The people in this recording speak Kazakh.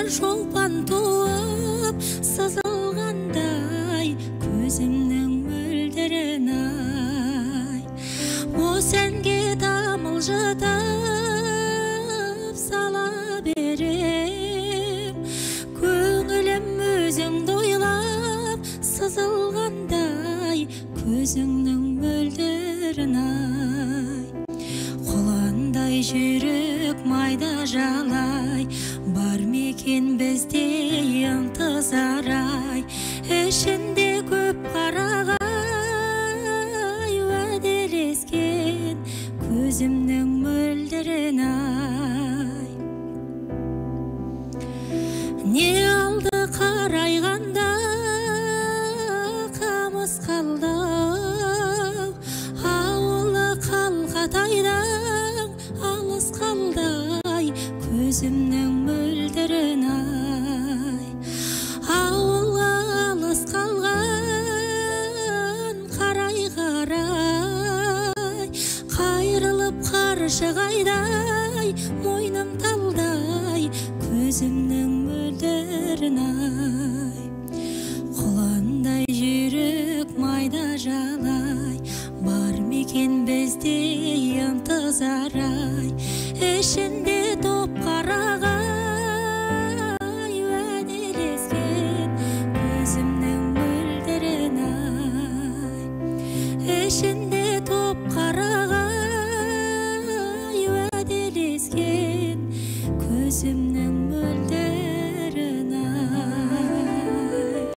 Ар шолпан туып сызылғандай көзімнің мөлдірін ай. О сәнге тамылжытып сала берем, көңілім өзіңді ойлап сызылғандай көзіңнің мөлдірін ай. Құландай жүрек майда жалай, бар мекен бізде ынтызар ай. Ішінде көп қарағай уәделескен көзімнің мөлдірін ай. Не алды қарайғанда қамыс қалды, ауылы қалқатайдан алыс қалдай көзімнің мөлдірін ай. Ауылы алыс қалған қарай-қарай, қайрылып қаршығайдай мойным талдай көзімнің мөлдірін ай.